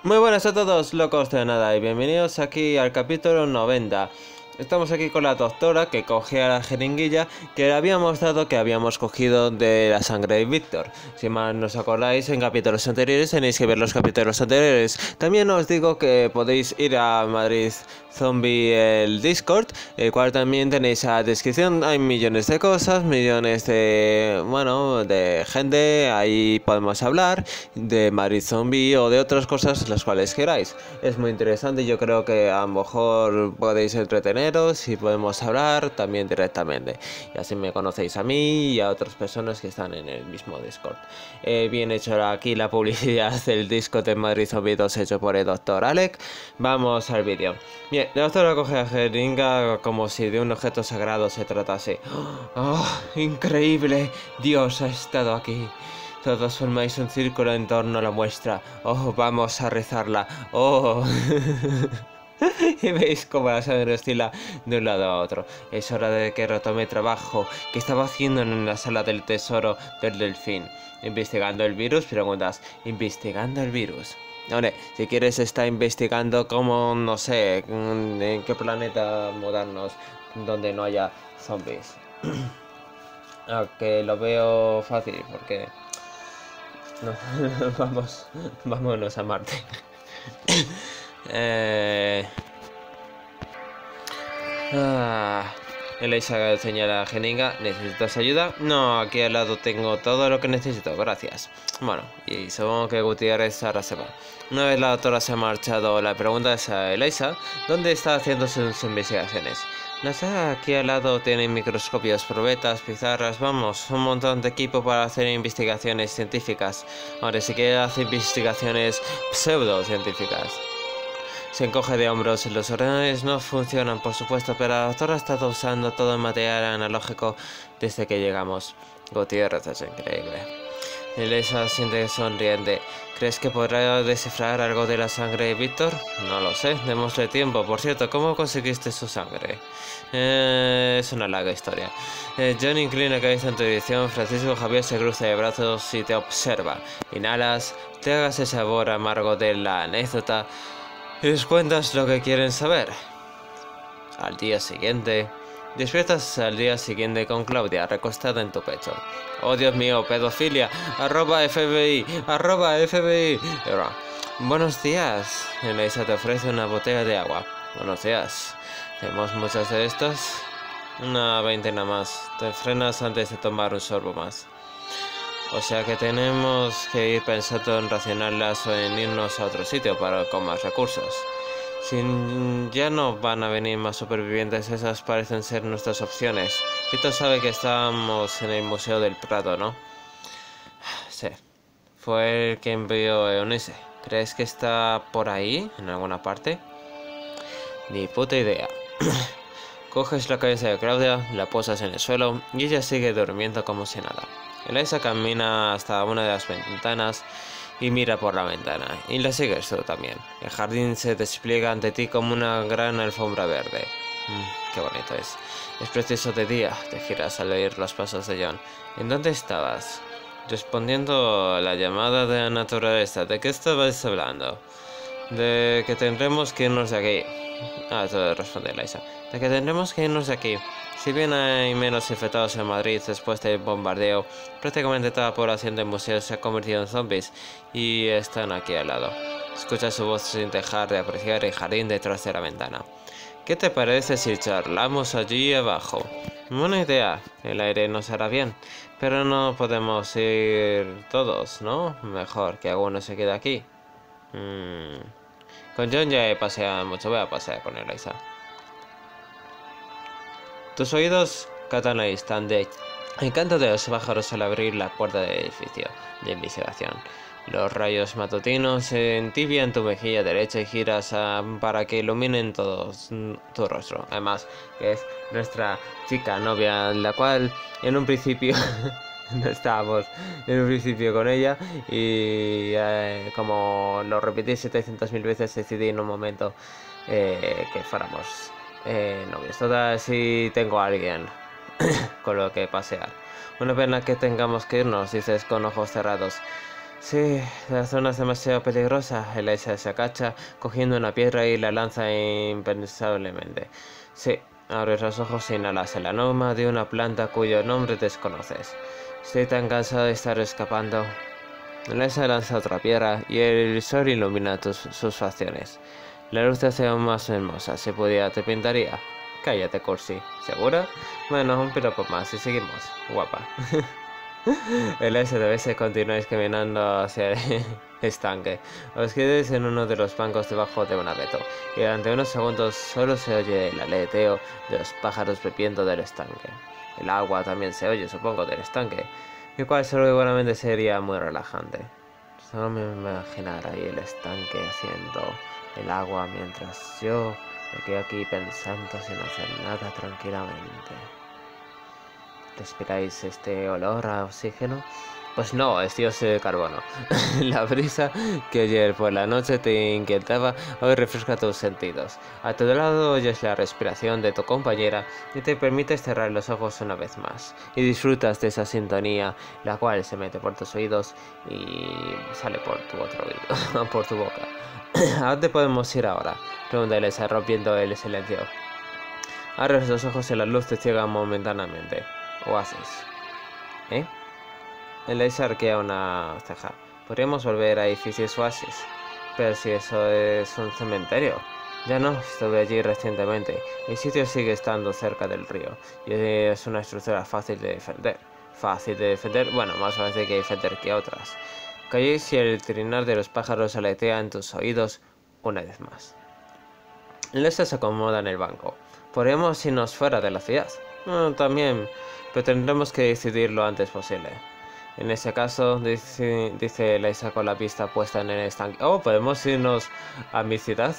Muy buenas a todos, locos de nada, y bienvenidos aquí al capítulo 90. Estamos aquí con la doctora que cogía la jeringuilla que le habíamos dado, que habíamos cogido de la sangre de Víctor. Si mal no os acordáis, en capítulos anteriores tenéis que ver los capítulos anteriores. También os digo que podéis ir a Madrid Zombie, el Discord, el cual también tenéis a la descripción. Hay millones de cosas, millones de, de gente. Ahí podemos hablar de Madrid Zombie o de otras cosas las cuales queráis. Es muy interesante, yo creo que a lo mejor podéis entreteneros y podemos hablar también directamente. Y así me conocéis a mí y a otras personas que están en el mismo Discord. Bien hecho aquí la publicidad del Discord de Madrid Zombie 2 hecho por el Dr. Alec. Vamos al vídeo. Bien, la doctora coge la jeringa como si de un objeto sagrado se tratase. ¡Oh, increíble! Dios ha estado aquí. Todos formáis un círculo en torno a la muestra. ¡Oh, vamos a rezarla! ¡Oh! Y veis cómo la sangre oscila de un lado a otro. Es hora de que retome trabajo que estaba haciendo en la sala del tesoro del delfín. ¿Investigando el virus? Preguntas. ¿Investigando el virus? Hombre, si quieres está investigando cómo, no sé, en qué planeta mudarnos donde no haya zombies. Aunque lo veo fácil porque... No, vámonos a Marte. Elisa señala a Jeringa. ¿Necesitas ayuda? No, aquí al lado tengo todo lo que necesito, gracias. Bueno, y supongo que Gutiérrez ahora se va. Una vez la doctora se ha marchado, la pregunta es a Elisa, ¿dónde está haciendo sus investigaciones? La sala aquí al lado tiene microscopios, probetas, pizarras, vamos, un montón de equipo para hacer investigaciones científicas. Ahora, si quiere hacer investigaciones pseudocientíficas. Se encoge de hombros. Los ordenadores no funcionan, por supuesto, pero la doctora ha estado usando todo el material analógico desde que llegamos. Gutiérrez es increíble. Elisa siente sonriente. ¿Crees que podrá descifrar algo de la sangre de Víctor? No lo sé, démosle tiempo. Por cierto, ¿cómo conseguiste su sangre? Es una larga historia. John inclina la cabeza en tu dirección. Francisco Javier se cruza de brazos y te observa. Inhalas, te hagas el sabor amargo de la anécdota y les cuentas lo que quieren saber. Al día siguiente, despiertas al día siguiente con Claudia recostada en tu pecho. Oh Dios mío, pedofilia, @FBI, @FBI. Buenos días. Elisa te ofrece una botella de agua. Buenos días. ¿Tenemos muchas de estas? Una veintena más. Te frenas antes de tomar un sorbo más. O sea que tenemos que ir pensando en racionarlas o en irnos a otro sitio con más recursos. Si ya no van a venir más supervivientes, esas parecen ser nuestras opciones. Pito sabe que estábamos en el Museo del Prado, ¿no? Sí. Fue el que envió a Eunice. ¿Crees que está por ahí, en alguna parte? Ni puta idea. Coges la cabeza de Claudia, la posas en el suelo y ella sigue durmiendo como si nada. Elisa camina hasta una de las ventanas y mira por la ventana, y la sigues tú también. El jardín se despliega ante ti como una gran alfombra verde. Qué bonito es. Es precioso de día. Te giras al oír los pasos de John. ¿En dónde estabas? Respondiendo a la llamada de la naturaleza. ¿De qué estabas hablando? De que tendremos que irnos de aquí. Todo responde Elisa. De que tendremos que irnos de aquí. Si bien hay menos infectados en Madrid después del bombardeo, prácticamente toda la población del museo se ha convertido en zombies y están aquí al lado. Escuchas su voz sin dejar de apreciar el jardín detrás de la ventana. ¿Qué te parece si charlamos allí abajo? Buena idea, el aire nos hará bien, pero no podemos ir todos, ¿no? Mejor que alguno se quede aquí. Con John ya he paseado mucho, voy a pasear con Elisa. Tus oídos captan al instante el canto de los pájaros al abrir la puerta del edificio de investigación. Los rayos matutinos se entibian tu mejilla derecha y giras para que iluminen todo tu rostro. Además, que es nuestra chica novia, la cual en un principio no estábamos en un principio con ella y como lo repetí 700.000 veces, decidí en un momento que fuéramos novios. Total, si tengo a alguien con lo que pasear. Una pena que tengamos que irnos, dices con ojos cerrados. Sí, la zona es demasiado peligrosa. Eliza se agacha, cogiendo una piedra y la lanza impensablemente. Sí, abres los ojos e inhalas el aroma de una planta cuyo nombre desconoces. Estoy tan cansado de estar escapando. Eliza lanza otra piedra y el sol ilumina sus facciones. La luz te hace aún más hermosa. Si pudiera, te pintaría. Cállate, Cursi. ¿Segura? Bueno, un piropo más y seguimos. Guapa. El SDBS continuáis caminando hacia el estanque. Os quedáis en uno de los bancos debajo de un abeto, y durante unos segundos solo se oye el aleteo de los pájaros bebiendo del estanque. El agua también se oye, supongo, del estanque, el cual seguramente sería muy relajante. Solo me imaginar ahí el estanque haciendo el agua mientras yo me quedo aquí pensando sin hacer nada tranquilamente. ¿Respiráis este olor a oxígeno? Pues no, es dióxido de carbono. La brisa que ayer por la noche te inquietaba hoy refresca tus sentidos. A tu lado oyes la respiración de tu compañera y te permites cerrar los ojos una vez más. Y disfrutas de esa sintonía, la cual se mete por tus oídos y sale por tu otro oído, por tu boca. ¿A dónde podemos ir ahora? Pregunta Elisa, rompiendo el silencio. Abres los ojos y la luz te ciega momentáneamente. Oasis. ¿Eh? Elisa arquea una ceja. Podríamos volver a edificios Oasis. Pero si eso es un cementerio. Ya no, estuve allí recientemente. El sitio sigue estando cerca del río. Y es una estructura fácil de defender. Fácil de defender, bueno, más fácil que defender que otras. Calléis y el trinar de los pájaros aletea en tus oídos una vez más. Elisa se acomoda en el banco. Podríamos irnos fuera de la ciudad. También, pero tendremos que decidirlo lo antes posible. En ese caso, dice Elisa con la vista puesta en el estanque. Oh, ¿podemos irnos a mi ciudad?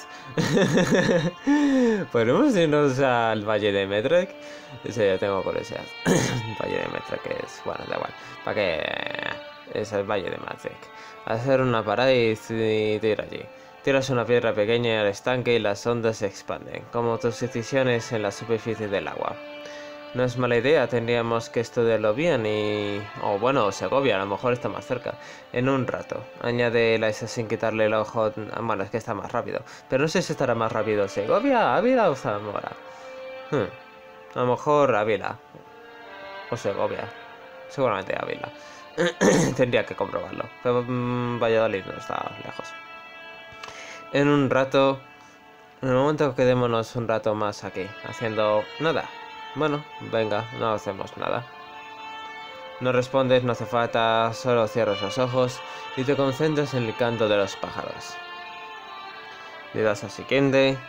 ¿Podemos irnos al Valle de Metrek? Sí, yo tengo curiosidad. Valle de Metrek es... bueno, da igual. ¿Para qué? Es el Valle de Metrek. Hacer una parada y ir allí. Tiras una piedra pequeña al estanque y las ondas se expanden, como tus decisiones en la superficie del agua. No es mala idea, tendríamos que estudiarlo bien y... o bueno, Segovia, a lo mejor está más cerca. En un rato. Añade Elisa sin quitarle el ojo... bueno, es que está más rápido. Pero no sé si estará más rápido Segovia, Ávila o Zamora. A lo mejor Ávila. O Segovia. Seguramente Ávila. Tendría que comprobarlo. Pero Valladolid no está lejos. En un rato... en el momento quedémonos un rato más aquí, haciendo nada. Bueno, venga, no hacemos nada. No respondes, no hace falta, solo cierras los ojos y te concentras en el canto de los pájaros. Le das a siguiente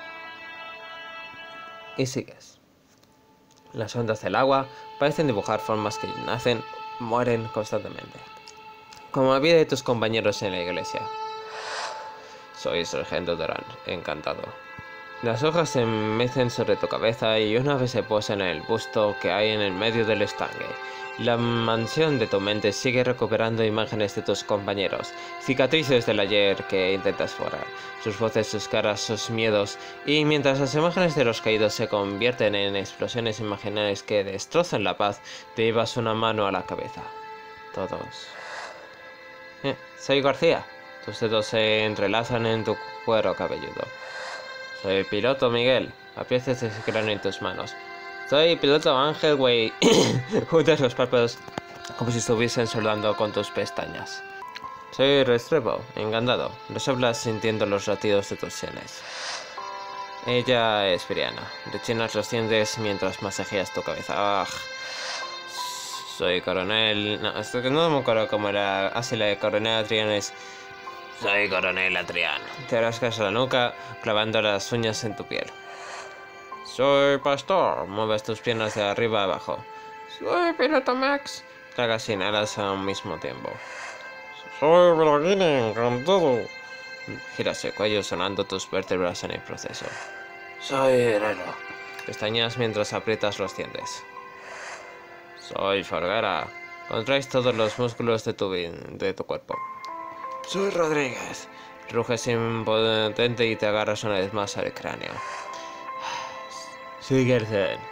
y sigues. Las ondas del agua parecen dibujar formas que nacen, mueren constantemente. Como la vida de tus compañeros en la iglesia. Soy Sargento Durán, encantado. Las hojas se mecen sobre tu cabeza y una vez se posan en el busto que hay en el medio del estanque. La mansión de tu mente sigue recuperando imágenes de tus compañeros, cicatrices del ayer que intentas borrar, sus voces, sus caras, sus miedos, y mientras las imágenes de los caídos se convierten en explosiones imaginarias que destrozan la paz, te llevas una mano a la cabeza. Todos. Soy García. Tus dedos se entrelazan en tu cuero cabelludo. Soy piloto Miguel. Aprietas ese cráneo en tus manos. Soy piloto Ángel, güey. Juntas los párpados como si estuviesen soldando con tus pestañas. Soy Restrepo, encantado. Resoplas sintiendo los latidos de tus sienes. Ella es Briana. Rechinas los dientes mientras masajeas tu cabeza. Soy coronel... no, esto que no me acuerdo cómo era. Así la de coronel Adrián es... Soy coronel Adrián. Te rascas la nuca, clavando las uñas en tu piel. Soy pastor. Mueves tus piernas de arriba a abajo. Soy piloto Max. Tragas y inhalas al mismo tiempo. Soy Belagini, encantado. Giras el cuello sonando tus vértebras en el proceso. Soy Herrero. Pestañas mientras aprietas los dientes. Soy Fargara. Contraes todos los músculos de tu cuerpo. Soy Rodríguez. Ruges impotente y te agarras una vez más al cráneo. Soy Gersen.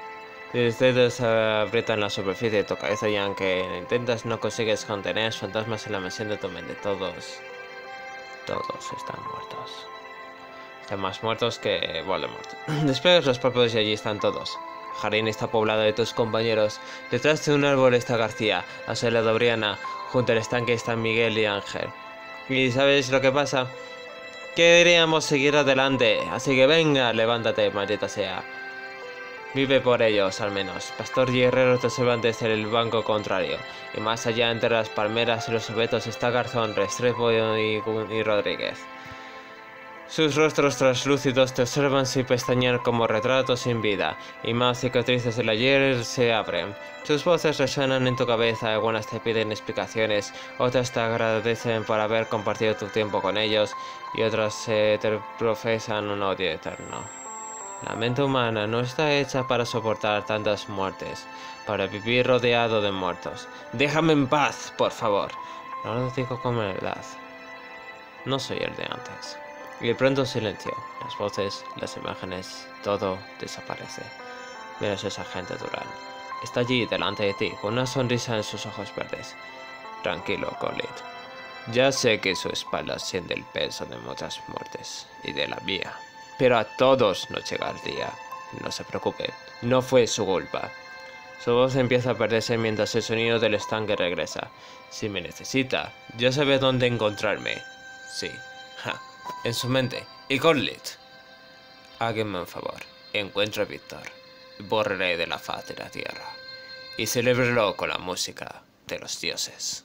Tus dedos se aprietan la superficie de tu cabeza y aunque lo intentas no consigues contener fantasmas en la mansión de tu mente. Todos están muertos. Están más muertos que Voldemort. Despegas los párpados y allí están todos. El jardín está poblado de tus compañeros. Detrás de un árbol está García, a su lado Briana. Junto al estanque están Miguel y Ángel. ¿Y sabes lo que pasa? Que deberíamos seguir adelante. Así que venga, levántate, maldita sea. Vive por ellos, al menos. Pastor y Guerrero te observan desde el banco contrario. Y más allá, entre las palmeras y los abetos, está Garzón, Restrepo y Rodríguez. Sus rostros translúcidos te observan sin pestañear como retratos sin vida, y más cicatrices del ayer se abren. Sus voces resuenan en tu cabeza, algunas te piden explicaciones, otras te agradecen por haber compartido tu tiempo con ellos, y otras te profesan un odio eterno. La mente humana no está hecha para soportar tantas muertes, para vivir rodeado de muertos. Déjame en paz, por favor. No lo digo con verdad. No soy el de antes. Y de pronto silencio, las voces, las imágenes, todo desaparece. Menos esa gente Durán. Está allí delante de ti, con una sonrisa en sus ojos verdes. Tranquilo, Colin. Ya sé que su espalda siente el peso de muchas muertes, y de la mía. Pero a todos nos llega el día. No se preocupe, no fue su culpa. Su voz empieza a perderse mientras el sonido del estanque regresa. Si me necesita, ya sabe dónde encontrarme. Sí, ja. En su mente, y Corlit. Háganme un favor, encuentre a Víctor, borraré de la faz de la tierra, y celébrelo con la música de los dioses.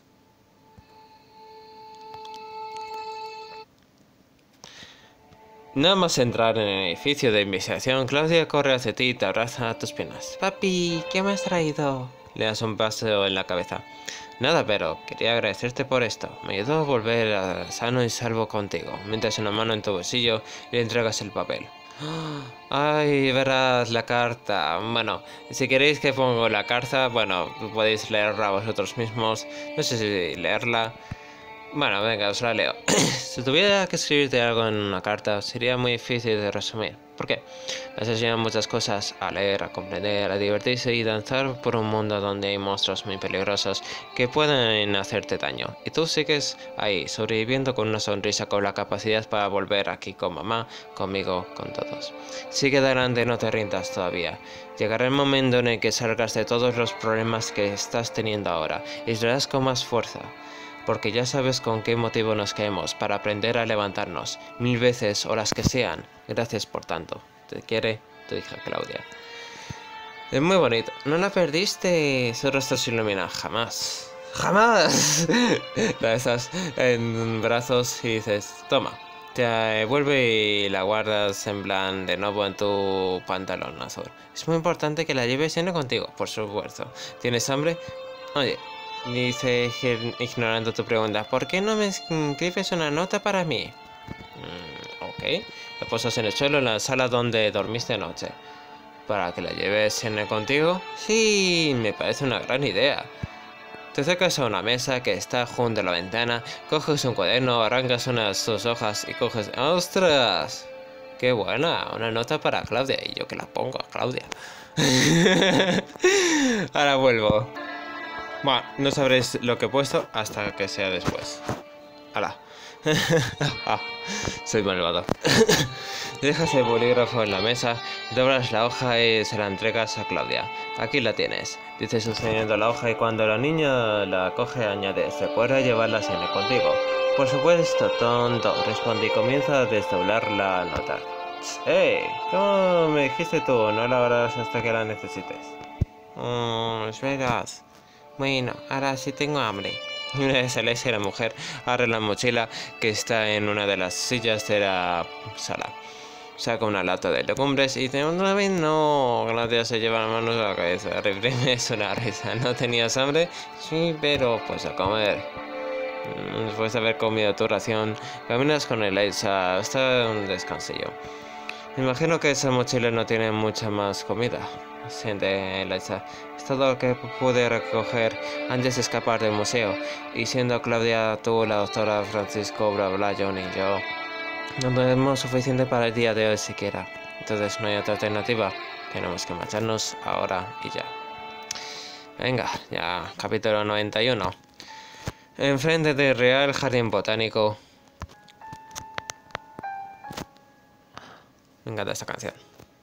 Nada más entrar en el edificio de investigación, Claudia corre hacia ti y te abraza a tus piernas. Papi, ¿qué me has traído? Le das un paso en la cabeza. Nada, pero quería agradecerte por esto. Me ayudó a volver a sano y salvo contigo. Metes una mano en tu bolsillo y le entregas el papel. Ay, verás la carta. Bueno, si queréis que pongo la carta, bueno, podéis leerla vosotros mismos. No sé si leerla. Bueno, venga, os la leo. Si tuviera que escribirte algo en una carta, sería muy difícil de resumir. ¿Por qué? Nos enseñan muchas cosas: a leer, a comprender, a divertirse y danzar por un mundo donde hay monstruos muy peligrosos que pueden hacerte daño. Y tú sigues ahí, sobreviviendo con una sonrisa, con la capacidad para volver aquí con mamá, conmigo, con todos. Sigue adelante, no te rindas todavía. Llegará el momento en el que salgas de todos los problemas que estás teniendo ahora y lo harás con más fuerza. Porque ya sabes con qué motivo nos caemos, para aprender a levantarnos, 1000 veces o las que sean. Gracias por tanto. Te quiere tu hija Claudia. Es muy bonito. No la perdiste. Su rostro se ilumina. Jamás. ¡Jamás! La estás en brazos y dices, toma. Te vuelve y la guardas en plan de nuevo en tu pantalón azul. Es muy importante que la lleves siempre contigo, por supuesto. ¿Tienes hambre? Oye. Dice, ignorando tu pregunta, ¿por qué no me escribes una nota para mí? Ok. La posas en el suelo en la sala donde dormiste anoche. ¿Para que la lleves contigo? Sí, me parece una gran idea. Te acercas a una mesa que está junto a la ventana, coges un cuaderno, arrancas unas dos hojas y coges... ¡Ostras! ¡Qué buena! Una nota para Claudia. Y yo que la pongo a Claudia. Ahora vuelvo. Bueno, no sabréis lo que he puesto hasta que sea después. ¡Hala! Soy malvado. Dejas el bolígrafo en la mesa, doblas la hoja y se la entregas a Claudia. Aquí la tienes, dice sosteniendo la hoja, y cuando la niña la coge añades, recuerda llevarla siempre contigo. Por supuesto, tonto, respondí, comienza a desdoblar la nota. ¡Hey! ¿Cómo me dijiste tú? No la harás hasta que la necesites. Es verdad. Bueno, ahora sí tengo hambre. Y una vez Alexia, la mujer, abre la mochila que está en una de las sillas de la sala. Saca una lata de legumbres y de una vez no. Claudia se lleva las manos a la cabeza. Reprime una risa. ¿No tenías hambre? Sí, pero pues a comer. Después de haber comido tu ración, caminas con Elisa hasta un descansillo. Me imagino que esa mochila no tiene mucha más comida. Siente Elisa. Es todo lo que pude recoger antes de escapar del museo. Y siendo Claudia, tú, la doctora Francisco Bravlayon y yo, no tenemos suficiente para el día de hoy siquiera. Entonces no hay otra alternativa. Tenemos que marcharnos ahora y ya. Venga, ya, capítulo 91. Enfrente del Real Jardín Botánico. Me encanta esta canción.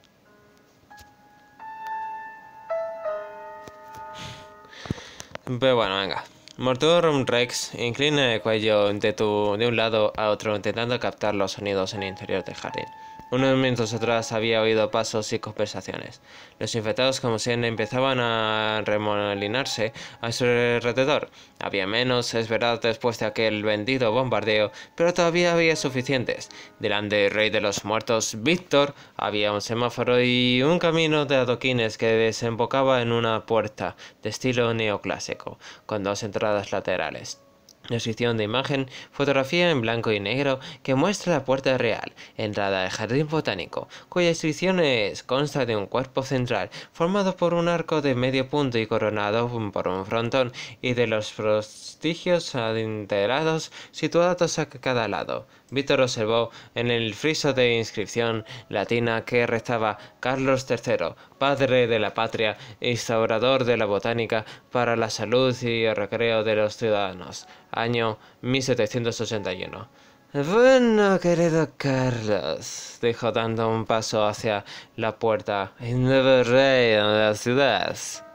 Pero bueno, venga. Mortorum Rex inclina el cuello de un lado a otro intentando captar los sonidos en el interior del jardín. Unos minutos atrás había oído pasos y conversaciones. Los infectados, como siempre, empezaban a remolinarse a su alrededor. Había menos, es verdad, después de aquel bendito bombardeo, pero todavía había suficientes. Delante del rey de los muertos, Víctor, había un semáforo y un camino de adoquines que desembocaba en una puerta de estilo neoclásico, con dos entradas laterales. Descripción de imagen, fotografía en blanco y negro que muestra la puerta real, entrada al jardín botánico, cuya descripción consta de un cuerpo central formado por un arco de medio punto y coronado por un frontón y de los prostigios adintelados situados a cada lado. Víctor observó en el friso de inscripción latina que rezaba Carlos III, padre de la patria, instaurador de la botánica para la salud y el recreo de los ciudadanos, año 1781. Bueno, querido Carlos, dijo dando un paso hacia la puerta, el nuevo rey de la ciudad.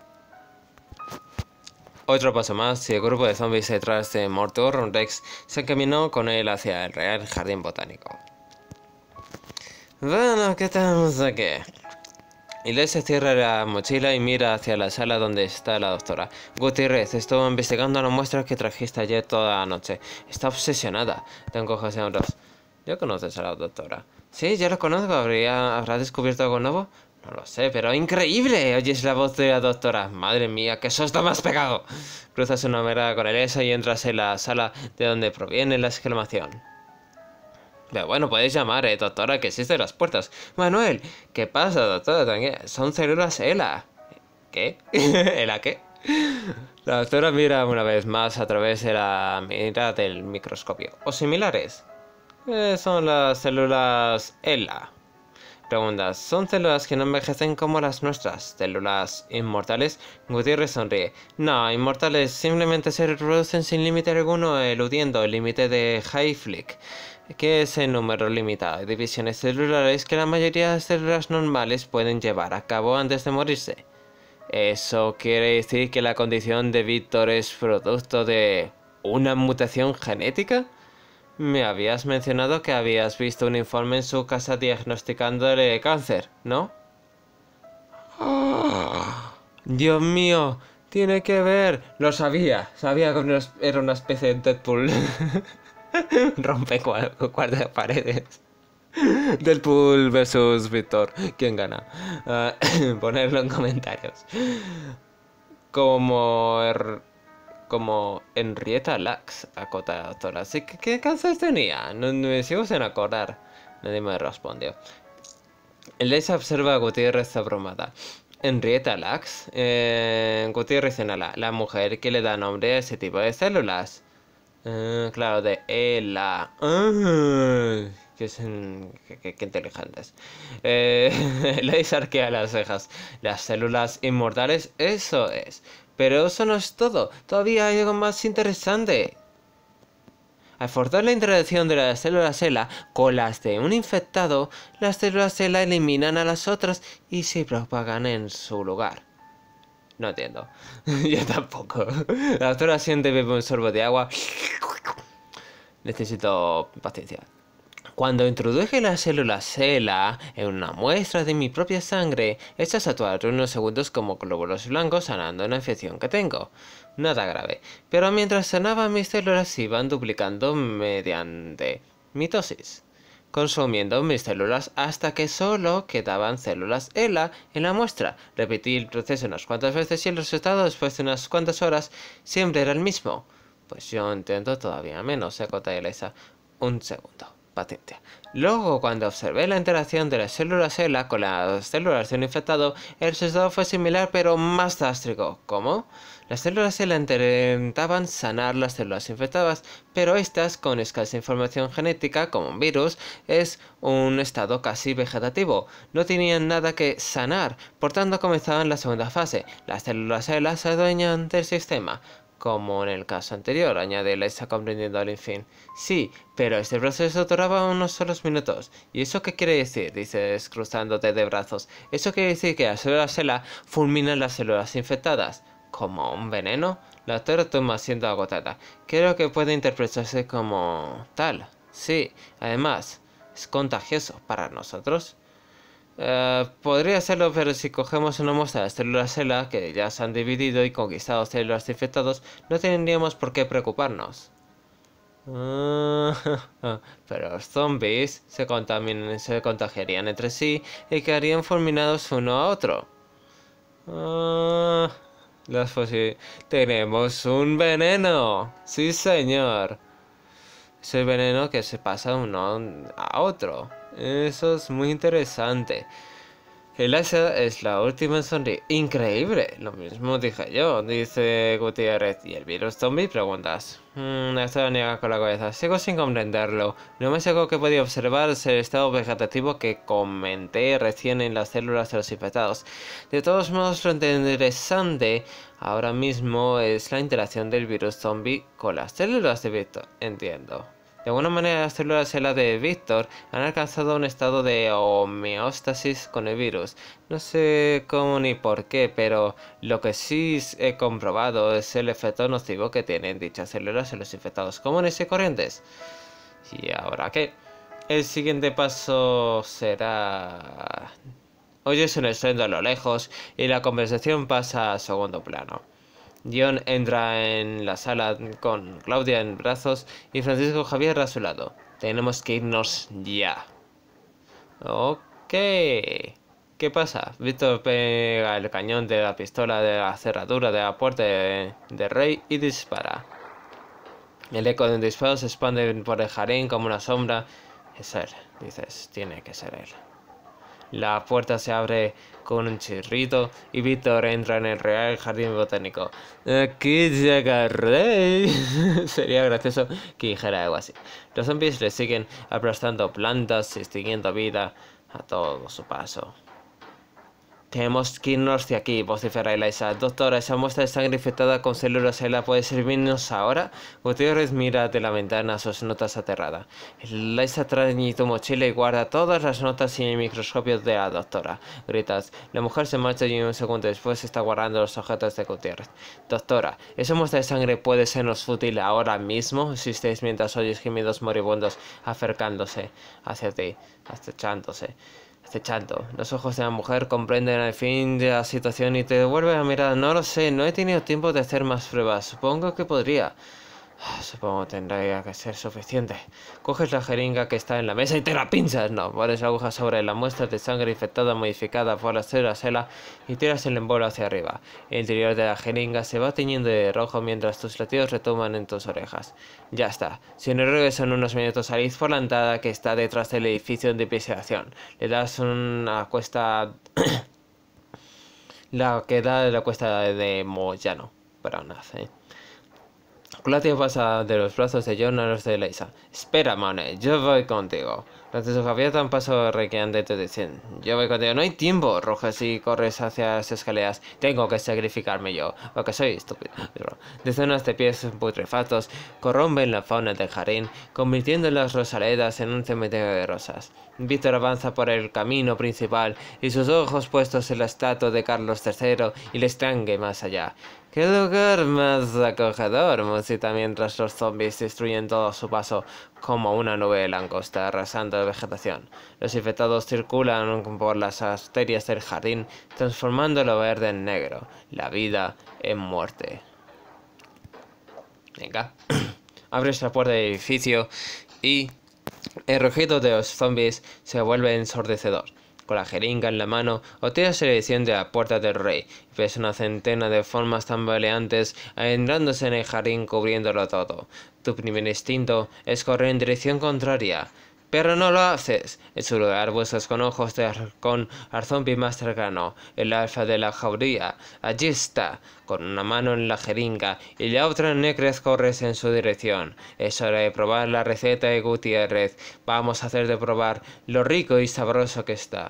Otro paso más y el grupo de zombies detrás de Mortorum Rex se encaminó con él hacia el Real Jardín Botánico. Bueno, ¿qué tenemos aquí? Inés cierra la mochila y mira hacia la sala donde está la doctora. Gutiérrez, estuvo investigando las muestras que trajiste ayer toda la noche. Está obsesionada. Te encoges de hombros. ¿Ya conoces a la doctora? Sí, ya la conozco. ¿Habrá descubierto algo nuevo? No lo sé, pero ¡increíble! Oyes la voz de la doctora. Madre mía, que eso está más pegado. Cruzas una mirada con Elisa y entras en la sala de donde proviene la exclamación. Pero bueno, podéis llamar, doctora, que existen las puertas. Manuel, ¿qué pasa, doctora? Tranquila. Son células ELA. ¿Qué? ¿ELA qué? La doctora mira una vez más a través de la mira del microscopio. ¿O similares? Son las células ELA. Preguntas. ¿Son células que no envejecen como las nuestras? ¿Células inmortales? Gutiérrez sonríe. No, inmortales simplemente se reproducen sin límite alguno, eludiendo el límite de Hayflick, que es el número limitado de divisiones celulares que la mayoría de las células normales pueden llevar a cabo antes de morirse. ¿Eso quiere decir que la condición de Víctor es producto de una mutación genética? Me habías mencionado que habías visto un informe en su casa diagnosticándole cáncer, ¿no? ¡Oh! Dios mío, tiene que ver. Lo sabía que era una especie de Deadpool. Rompe cuatro paredes. Deadpool versus Víctor. ¿Quién gana? Ponerlo en comentarios. Como Henrietta Lacks, acota la doctora. Así que, ¿qué cáncer tenía? No me sigo sin acordar. Nadie me respondió. Elisa observa a Gutiérrez abrumada. ¿Henrietta Lacks? Gutiérrez señala. La mujer que le da nombre a ese tipo de células. Claro, de ELA. Qué inteligentes. Elisa arquea las cejas. Las células inmortales, eso es. Pero eso no es todo. Todavía hay algo más interesante. Al forzar la interacción de las células ELA con las de un infectado, las células ELA eliminan a las otras y se propagan en su lugar. No entiendo. Yo tampoco. La doctora siente y bebe un sorbo de agua. Necesito paciencia. Cuando introduje las células ELA en una muestra de mi propia sangre, estas actuaron unos segundos como glóbulos blancos sanando una infección que tengo. Nada grave, pero mientras sanaban mis células se iban duplicando mediante mitosis, consumiendo mis células hasta que solo quedaban células ELA en la muestra. Repetí el proceso unas cuantas veces y el resultado después de unas cuantas horas siempre era el mismo. Pues yo entiendo todavía menos, acota Elisa. Un segundo. paciencia. Luego, cuando observé la interacción de las células ELA con las células de un infectado, el resultado fue similar pero más drástico. ¿Cómo? Las células ELA intentaban sanar las células infectadas, pero estas, con escasa información genética, como un virus, es un estado casi vegetativo. No tenían nada que sanar, por tanto comenzaban la segunda fase. Las células ELA se adueñan del sistema. Como en el caso anterior, añade Lisa comprendiendo al fin. Sí, pero este proceso duraba unos solos minutos. ¿Y eso qué quiere decir? Dices cruzándote de brazos. Eso quiere decir que las células ELA fulminan las células infectadas. ¿Como un veneno? La doctora toma siendo agotada. Creo que puede interpretarse como tal. Sí, además, es contagioso para nosotros. Podría serlo, pero si cogemos una muestra de células ELA que ya se han dividido y conquistado células infectadas, no tendríamos por qué preocuparnos. Pero los zombies se contagiarían entre sí y quedarían fulminados uno a otro. Tenemos un veneno. Sí, señor. Es el veneno que se pasa uno a otro. Eso es muy interesante. Elisa es la última en sonreír. Increíble. Lo mismo dije yo, dice Gutiérrez. ¿Y el virus zombie? Preguntas. Esto niega con la cabeza. Sigo sin comprenderlo. Lo más algo que podía observar es el estado vegetativo que comenté recién en las células de los infectados. De todos modos, lo interesante ahora mismo es la interacción del virus zombie con las células de Víctor. Entiendo. De alguna manera, las células ELA de Víctor han alcanzado un estado de homeostasis con el virus. No sé cómo ni por qué, pero lo que sí he comprobado es el efecto nocivo que tienen dichas células en los infectados comunes y corrientes. ¿Y ahora qué? El siguiente paso será... Oyes un estruendo a lo lejos y la conversación pasa a segundo plano. John entra en la sala con Claudia en brazos y Francisco Javier a su lado. Tenemos que irnos ya. Ok. ¿Qué pasa? Víctor pega el cañón de la pistola de la cerradura de la puerta de Rey y dispara. El eco de un disparo se expande por el jardín como una sombra. Es él, dices, tiene que ser él. La puerta se abre con un chirrito y Víctor entra en el Real Jardín Botánico. Aquí llega Rey. Sería gracioso que dijera algo así. Los zombies le siguen aplastando plantas y extinguiendo vida a todo su paso. Tenemos que irnos de aquí, vocifera Elisa. Doctora, esa muestra de sangre infectada con células ELA puede servirnos ahora. Gutiérrez mira de la ventana sus notas aterrada. Elisa trae tu mochila y guarda todas las notas y el microscopio de la doctora. Gritas. La mujer se marcha y un segundo después está guardando los objetos de Gutiérrez. Doctora, esa muestra de sangre puede sernos útil ahora mismo. Insistéis mientras oyes gemidos moribundos acercándose hacia ti, acechándose. Los ojos de la mujer comprenden al fin de la situación y te devuelven la mirada. No lo sé, no he tenido tiempo de hacer más pruebas. Supongo que podría. Supongo que tendría que ser suficiente. Coges la jeringa que está en la mesa y te la pinchas. No, pones la aguja sobre la muestra de sangre infectada modificada por las células ELA y tiras el embolo hacia arriba. El interior de la jeringa se va teñiendo de rojo mientras tus latidos retumban en tus orejas. Ya está. Si no regreso en unos minutos, salís por la entrada que está detrás del edificio de investigación. Le das una cuesta... la que da de la cuesta de Moyano. Pero nada, Claudia pasa de los brazos de John a los de Elisa. Espera, Mone, yo voy contigo. Francisco Javier da un paso requeante y te dicen, yo voy contigo. No hay tiempo, ruges y corres hacia las escaleras. Tengo que sacrificarme yo, porque soy estúpido. Decenas de pies putrefactos corrompen la fauna del jardín, convirtiendo las rosaledas en un cementerio de rosas. Víctor avanza por el camino principal y sus ojos puestos en la estatua de Carlos III y le estrangue más allá. ¡Qué lugar más acogedor! Musita mientras los zombies destruyen todo a su paso como una nube de langosta arrasando la vegetación. Los infectados circulan por las arterias del jardín, transformando lo verde en negro, la vida en muerte. Venga. Abres la puerta del edificio y el rugido de los zombies se vuelve ensordecedor. Con la jeringa en la mano, obtienes la dirección de la puerta del rey y ves una centena de formas tambaleantes adentrándose en el jardín cubriéndolo todo. Tu primer instinto es correr en dirección contraria, Pero no lo haces. En su lugar buscas con ojos de halcón al zombie más cercano, el alfa de la jauría. Allí está, con una mano en la jeringa y la otra en Necres. Corres en su dirección. Es hora de probar la receta de Gutiérrez. Vamos a hacer de probar lo rico y sabroso que está.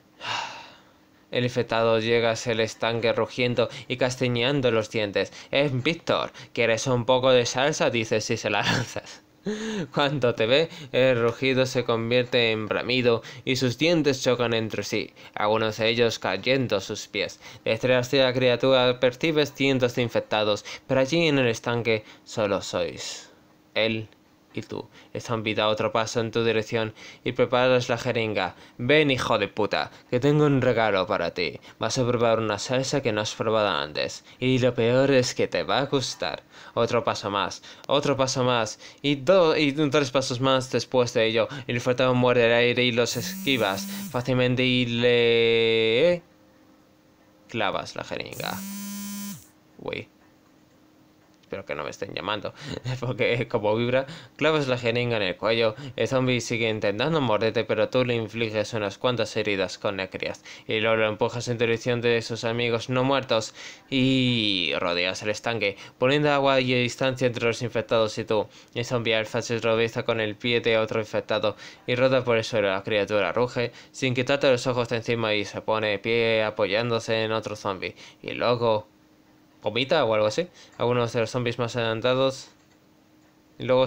El infectado llega hacia el estanque rugiendo y castañeando los dientes. Víctor, ¿quieres un poco de salsa? Dices si se la lanzas. Cuando te ve, el rugido se convierte en bramido y sus dientes chocan entre sí, algunos de ellos cayendo a sus pies. Detrás de la criatura percibes cientos de infectados, pero allí en el estanque solo sois él y tú. El zombie da otro paso en tu dirección y preparas la jeringa. Ven, hijo de puta, que tengo un regalo para ti. Vas a probar una salsa que no has probado antes. Y lo peor es que te va a gustar. Otro paso más y tres pasos más después de ello. El infectado muerde el aire y los esquivas fácilmente y le clavas la jeringa. Uy. Espero que no me estén llamando, porque como vibra, clavas la jeringa en el cuello. El zombie sigue intentando morderte, pero tú le infliges unas cuantas heridas con Necries y luego lo empujas en dirección de sus amigos no muertos y rodeas el estanque, poniendo agua y distancia entre los infectados y tú. El zombie alfa se tropieza con el pie de otro infectado y roda por el suelo. La criatura ruge sin quitarte los ojos de encima y se pone de pie apoyándose en otro zombie y luego vomita o algo así. Algunos de los zombies más adelantados y luego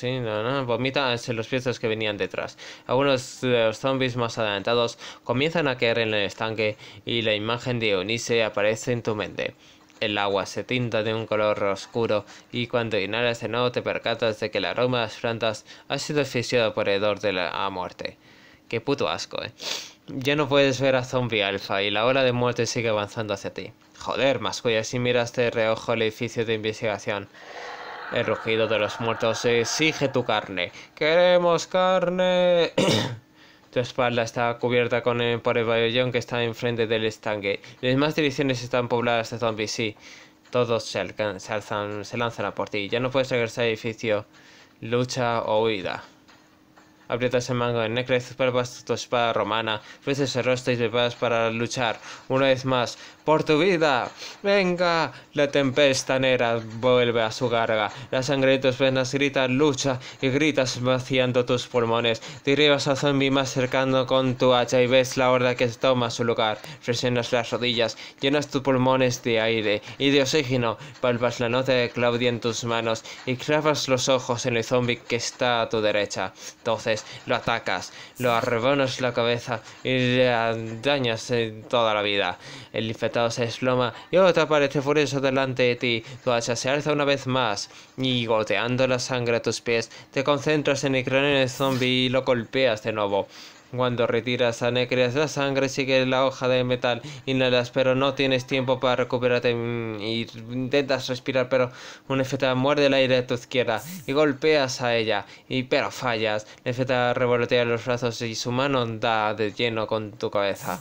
vomita hacia los piezas que venían detrás. Algunos de los zombies más adelantados comienzan a caer en el estanque y la imagen de Eunice aparece en tu mente. El agua se tinta de un color oscuro y cuando inhalas de nuevo te percatas de que el aroma de las plantas ha sido asfixiado por el hedor de la muerte. Qué puto asco, Ya no puedes ver a Zombie Alpha y la ola de muerte sigue avanzando hacia ti. Joder, mascullas, si miras de reojo el edificio de investigación. El rugido de los muertos exige tu carne. ¡Queremos carne! Tu espalda está cubierta por el pabellón que está enfrente del estanque. Las demás direcciones están pobladas de zombies, sí. Todos se lanzan a por ti. Ya no puedes regresar al edificio. Lucha o huida. Aprietas el mango de Necres, pruebas tu espada romana, ofreces el rostro y te preparas para luchar. Una vez más, ¡por tu vida! ¡Venga! La tempesta negra vuelve a su garga. La sangre de tus venas grita lucha y gritas vaciando tus pulmones. Derribas al zombie más cercano con tu hacha y ves la horda que toma su lugar. Presionas las rodillas, llenas tus pulmones de aire y de oxígeno. Palpas la nota de Claudia en tus manos y clavas los ojos en el zombie que está a tu derecha. Entonces lo atacas, lo arrebonas la cabeza y le dañas toda la vida. El infectado se desploma y otro aparece furioso delante de ti. Tu hacha se alza una vez más y goteando la sangre a tus pies te concentras en el cráneo del zombie y lo golpeas de nuevo. Cuando retiras a Necres la sangre sigue la hoja de metal, inhalas pero no tienes tiempo para recuperarte y intentas respirar pero una infectada muerde el aire a tu izquierda y golpeas a ella pero fallas. La infectada revolotea los brazos y su mano da de lleno con tu cabeza.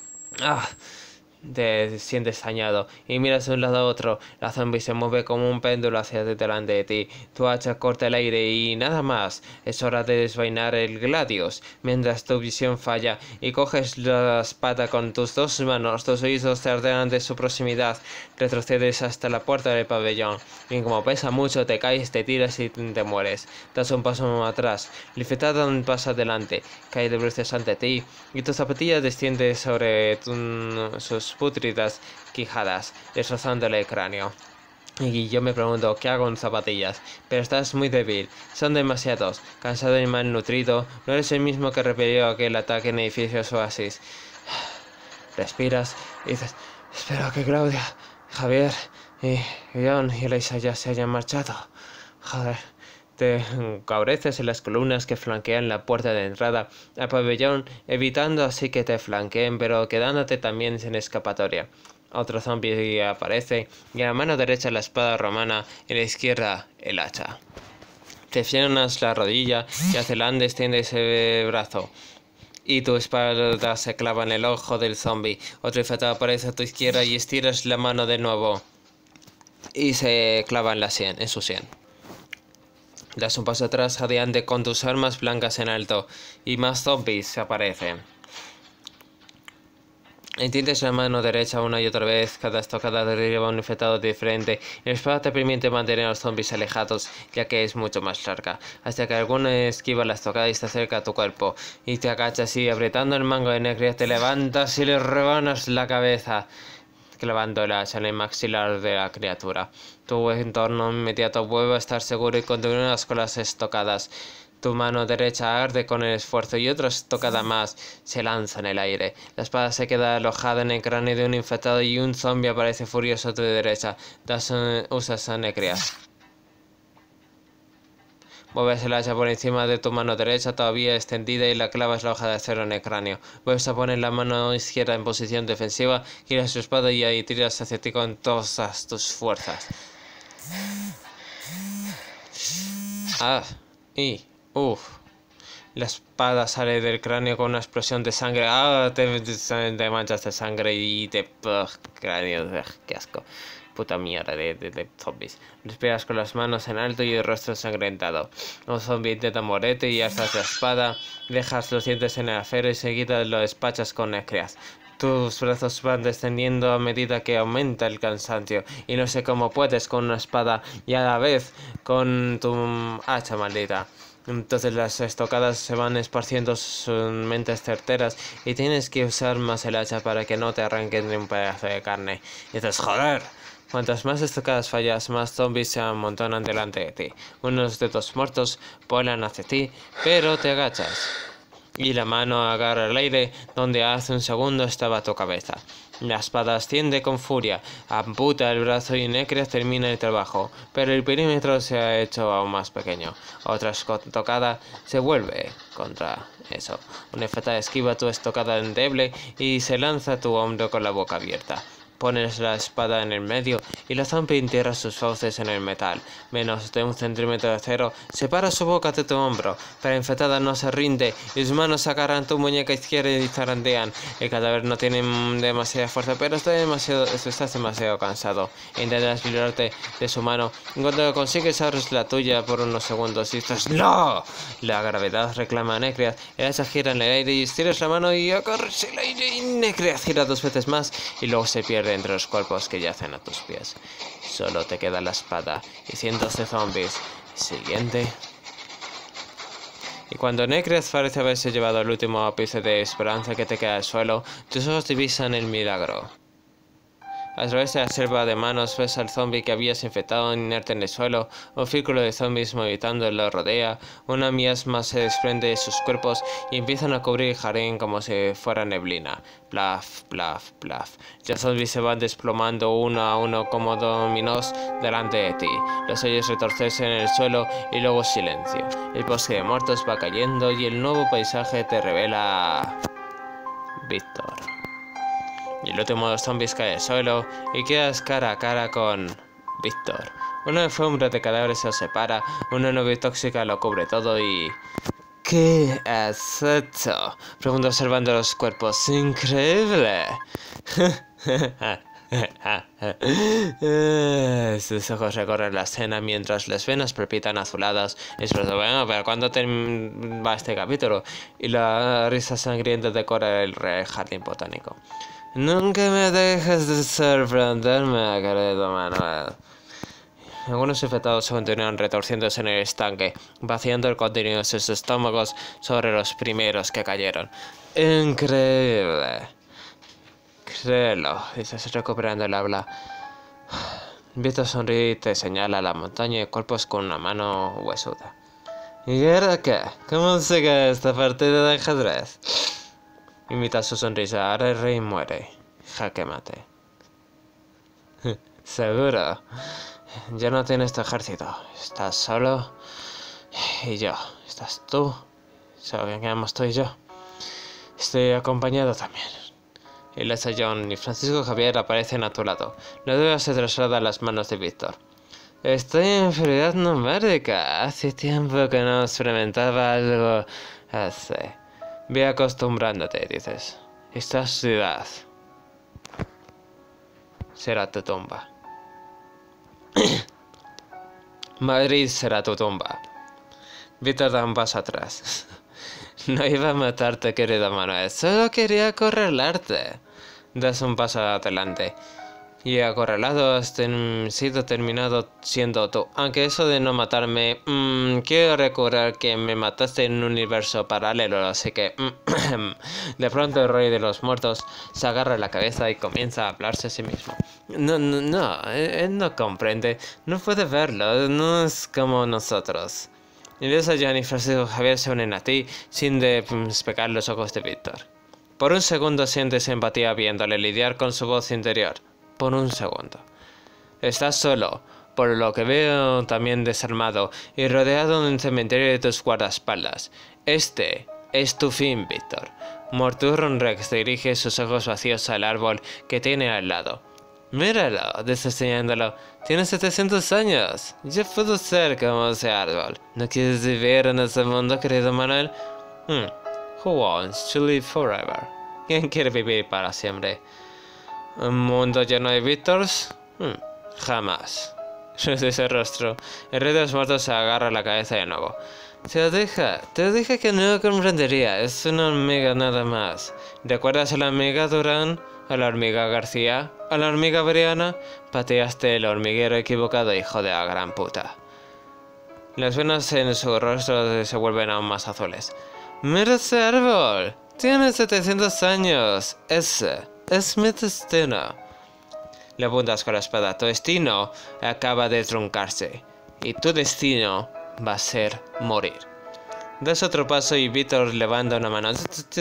Te sientes dañado y miras de un lado a otro. La zombie se mueve como un péndulo hacia delante de ti. Tu hacha corta el aire y nada más. Es hora de desvainar el Gladius. Mientras tu visión falla y coges la espada con tus dos manos, tus oídos te ordenan de su proximidad. Retrocedes hasta la puerta del pabellón y como pesa mucho te caes, te tiras y te mueres. Das un paso atrás. El infectado pasa adelante, cae de bruces ante ti y tu zapatilla desciende sobre sus pútridas quijadas, destrozándole el cráneo. Y yo me pregunto, ¿qué hago en zapatillas? Pero estás muy débil, son demasiados, cansado y malnutrido, no eres el mismo que repelió aquel ataque en edificios Oasis. Respiras y dices, espero que Claudia, Javier y John y Elisa ya se hayan marchado. Joder. Te cabreces en las columnas que flanquean la puerta de entrada al pabellón, evitando así que te flanqueen, pero quedándote también sin escapatoria. Otro zombie aparece y a la mano derecha la espada romana y a la izquierda el hacha. Te flexionas la rodilla y hacia adelante extiendes el brazo. Y tu espalda se clava en el ojo del zombie. Otro infectado aparece a tu izquierda y estiras la mano de nuevo. Y se clava en su sien. Das un paso atrás, jadeante, con tus armas blancas en alto, y más zombies aparecen. Entiendes la mano derecha una y otra vez, cada estocada derriba un infectado diferente, y la espada te permite mantener a los zombies alejados, ya que es mucho más larga, hasta que alguno esquiva la estocada y se acerca a tu cuerpo, y te agachas y apretando el mango de Necria te levantas y le rebanas la cabeza, clavando el hacha en el maxilar de la criatura. Tu entorno inmediato vuelve a estar seguro y continúas con las estocadas. Tu mano derecha arde con el esfuerzo y otra estocada más se lanza en el aire. La espada se queda alojada en el cráneo de un infectado y un zombie aparece furioso a tu derecha. Usas a Necrias. Mueves el hacha por encima de tu mano derecha todavía extendida y la clavas la hoja de acero en el cráneo. Vuelves a poner la mano izquierda en posición defensiva, giras su espada y ahí tiras hacia ti con todas tus fuerzas. La espada sale del cráneo con una explosión de sangre. Te manchas de sangre y te... cráneo, qué asco. Puta mierda de zombies. Respiras con las manos en alto y el rostro ensangrentado. Un zombie intenta morirte y alzas la espada. Dejas los dientes en el acero y seguida lo despachas con Necrias. Tus brazos van descendiendo a medida que aumenta el cansancio y no sé cómo puedes con una espada y a la vez con tu hacha maldita. Entonces las estocadas se van esparciendo sus mentes certeras y tienes que usar más el hacha para que no te arranquen de un pedazo de carne. Y dices, joder. Cuantas más estocadas fallas, más zombies se amontonan delante de ti. Unos dedos muertos vuelan hacia ti, pero te agachas. Y la mano agarra el aire donde hace un segundo estaba tu cabeza. La espada asciende con furia, amputa el brazo y Necrias termina el trabajo, pero el perímetro se ha hecho aún más pequeño. Otra estocada se vuelve contra eso. Una infectada esquiva tu estocada endeble y se lanza a tu hombro con la boca abierta. Pones la espada en el medio y la zombie entierra sus fauces en el metal. Menos de un centímetro de acero separa su boca de tu hombro, pero la infectada no se rinde y sus manos agarran tu muñeca izquierda y zarandean. El cadáver no tiene demasiada fuerza, pero estás demasiado cansado. Intentas librarte de su mano. En cuanto lo consigues, abres la tuya por unos segundos y dices ¡no! La gravedad reclama a Necrias. El hacha gira en el aire y estiras la mano y agarras el aire y Necrias gira 2 veces más y luego se pierde entre los cuerpos que yacen a tus pies. Solo te queda la espada y cientos de zombies. Siguiente. Y cuando Necrias parece haberse llevado el último ápice de esperanza que te queda al suelo, tus ojos divisan el milagro. A través de la selva de manos ves al zombie que habías infectado inerte en el suelo, un círculo de zombies movitando lo rodea, una miasma se desprende de sus cuerpos y empiezan a cubrir el jardín como si fuera neblina. Plaf, plaf, plaf. Los zombies se van desplomando uno a uno como dominós delante de ti. Los oyes retorcerse en el suelo y luego silencio. El bosque de muertos va cayendo y el nuevo paisaje te revela... Víctor. Y el último de los zombies cae al suelo y quedas cara a cara con Víctor. Una alfombra de cadáveres se os separa, una nube tóxica lo cubre todo y... ¿Qué has hecho? Pregunto observando los cuerpos. ¡Increíble! Sus ojos recorren la escena mientras las venas palpitan azuladas. Es bueno, pero ¿cuándo va este capítulo? Y la risa sangrienta decora el jardín botánico. Nunca me dejes de sorprenderme, querido Manuel. Algunos infectados continúan retorciéndose en el estanque, vaciando el contenido de sus estómagos sobre los primeros que cayeron. Increíble. Créelo, dices recuperando el habla. Víctor sonríe y te señala la montaña de cuerpos con una mano huesuda. ¿Y ahora qué? ¿Cómo sigue esta partida de ajedrez? Imita su sonrisa. Ahora el rey muere. Jaque mate. Seguro. Ya no tienes tu ejército. Estás solo. Y yo. Estás tú. Solo quedamos tú y yo. Estoy acompañado también. Y Lesa John y Francisco Javier aparecen a tu lado. Luego se traslada a las manos de Víctor. Estoy en inferioridad numérica. Hace tiempo que no experimentaba algo así. Ve acostumbrándote, dices. Esta ciudad será tu tumba. Madrid será tu tumba. Víctor da un paso atrás. No iba a matarte, querido Manuel, solo quería acorralarte. Das un paso adelante. Y acorralado has sido terminado siendo tú. Aunque eso de no matarme... quiero recordar que me mataste en un universo paralelo, así que... De pronto el rey de los muertos se agarra la cabeza y comienza a hablarse a sí mismo. No, él no comprende. No puede verlo, no es como nosotros. Y ves a Johnny y Francisco Javier se unen a ti sin despegar los ojos de Víctor. Por un segundo sientes empatía viéndole lidiar con su voz interior. Por un segundo. Estás solo, por lo que veo también desarmado y rodeado de un cementerio de tus guardaespaldas. Este es tu fin, Víctor. Morturron Rex dirige sus ojos vacíos al árbol que tiene al lado. Míralo, dice señalándolo. Tiene 700 años. Yo puedo ser como ese árbol. ¿No quieres vivir en ese mundo, querido Manuel? Who wants to live forever? ¿Quién quiere vivir para siempre? ¿Un mundo lleno de Víctors? Jamás. Ese rostro. El rey de los muertos se agarra la cabeza de nuevo. Te dije que no comprendería. Es una hormiga nada más. ¿Recuerdas a la hormiga Durán? ¿A la hormiga García? ¿A la hormiga Briana? Pateaste el hormiguero equivocado, hijo de la gran puta. Las venas en su rostro se vuelven aún más azules. ¡Mira ese árbol! Tiene 700 años. Ese es mi destino. Le apuntas con la espada. Tu destino acaba de truncarse. Y tu destino va a ser morir. Das otro paso y Víctor levanta una mano.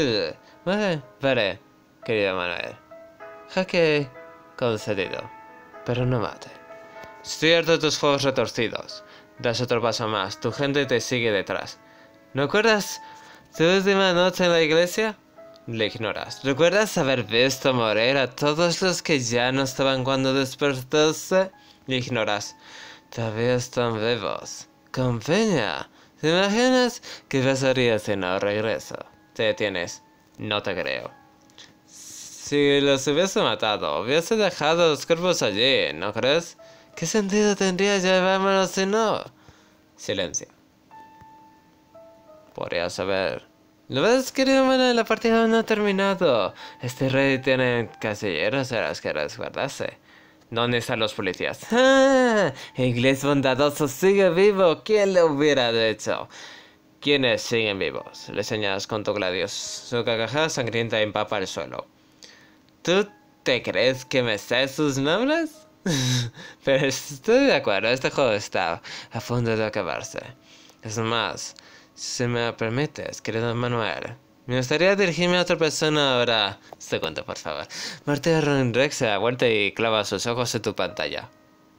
Vale, querido Manuel. Jaque concedido. Pero no mate. Estoy harto de tus juegos retorcidos. Das otro paso más. Tu gente te sigue detrás. ¿No acuerdas tu última noche en la iglesia? Le ignoras. ¿Recuerdas haber visto morir a todos los que ya no estaban cuando despertaste? Le ignoras. Todavía están vivos. Con Peña. ¿Te imaginas qué pasaría si no regreso? Te detienes. No te creo. Si los hubiese matado, hubiese dejado los cuerpos allí, ¿no crees? ¿Qué sentido tendría llevármelos si no? Silencio. Podría saber. ¿Lo ves, querido Manuel? La partida no ha terminado. Este rey tiene casilleros a los que resguardarse. ¿Dónde están los policías? ¡Ah! Inglés bondadoso sigue vivo. ¿Quién lo hubiera hecho? ¿Quiénes siguen vivos? Le señalas con tu gladios. Su carcajada sangrienta empapa el suelo. ¿Tú te crees que me sé sus nombres? Pero estoy de acuerdo. Este juego está a punto de acabarse. Es más, si me lo permites, querido Manuel, me gustaría dirigirme a otra persona ahora. Segundo, por favor. Morturron Rex se da vuelta y clava sus ojos en tu pantalla.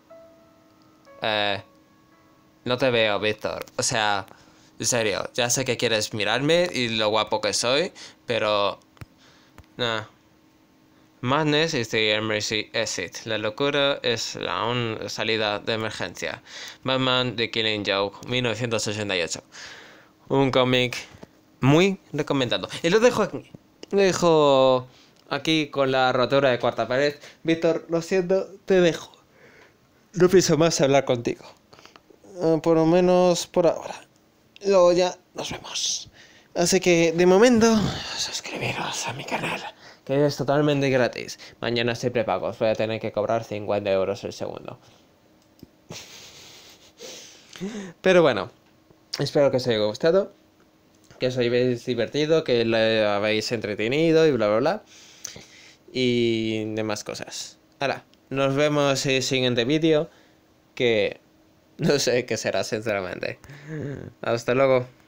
No te veo, Víctor. O sea, en serio, ya sé que quieres mirarme y lo guapo que soy, pero... Nah. Madness is the emergency exit. La locura es la salida de emergencia. Batman The Killing Joke, 1988. Un cómic muy recomendado. Y lo dejo aquí. Lo dejo aquí con la rotura de cuarta pared. Víctor, lo siento, te dejo. No pienso más hablar contigo. Por lo menos por ahora. Luego ya nos vemos. Así que, de momento, suscribiros a mi canal, que es totalmente gratis. Mañana estoy prepago. Os voy a tener que cobrar 50 euros el segundo. Pero bueno. Espero que os haya gustado, que os hayáis divertido, que lo habéis entretenido y bla bla bla. Y demás cosas. Ahora, nos vemos en el siguiente vídeo, que no sé qué será sinceramente. Hasta luego.